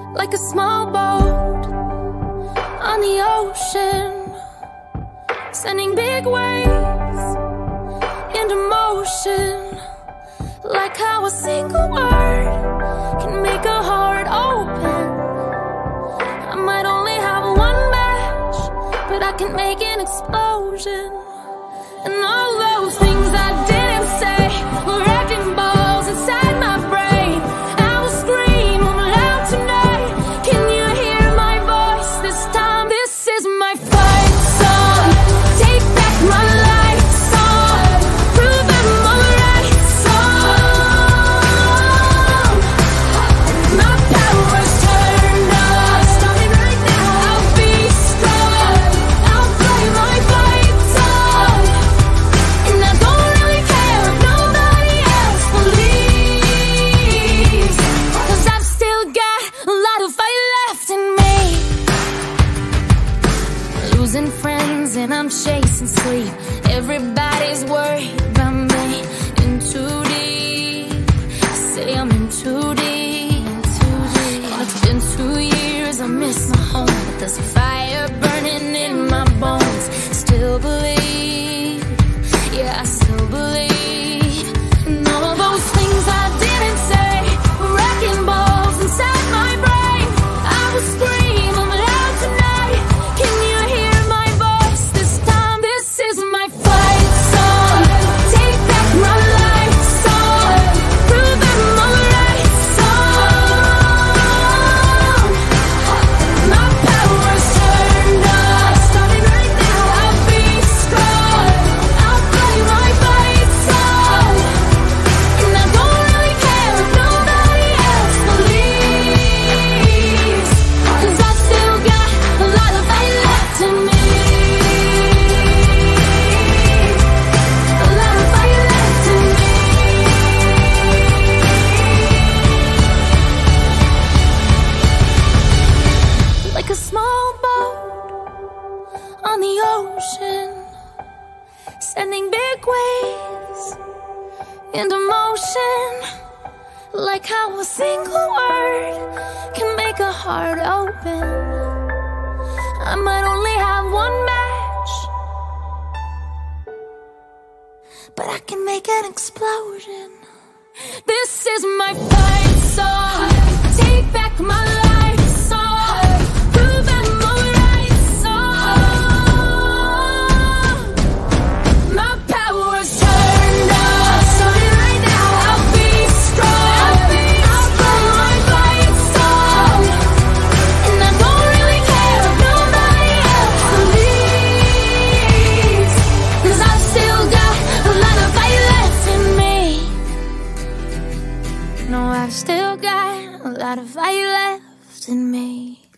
like a small boat on the ocean, sending big waves into motion, like how a single word can make a heart open. I might only have one match, but I can make an explosion. And all those things I didn't say were wrecking balls inside my brain. I will scream loud tonight. Can you hear my voice this time? This is my fight song. Take back my life song. Prove I'm alright song. My power's turned on. Starting right now. I'll be strong. I'll play my fight song. And I don't really care if nobody else believes, 'cause I've still got a lot of fight left in me. Losing friends and I'm chasing sleep. Everybody's worried about me. In too deep. Say I'm in too deep. And it's been 2 years, I miss my home, but there's a fire burning in my bones. Still believe, yeah, I still believe. And all those things I didn't say were wrecking balls inside my brain. I will scream loud tonight. Can you hear my voice this time? This is my fight song. Take back my life song. Prove I'm alright song. My power's turned on. Starting right now. I'll be strong. I'll play my fight song. And I don't really care if nobody else believes, 'cause I still got a lot of fight left in me. A lot of fight left in me. Like a small boat on the ocean, sending big waves into motion, like how a single word can make a heart open. I might only have one match, but I can make an explosion. This is my fight song. Take back my life song. Prove I'm alright song. My power's turned on. Starting right now. I'll be strong. I'll play my fight song. And I don't really care if nobody else believes, 'cause I've still got a lot of fight left in me. No, I've still got a lot of fight left in me.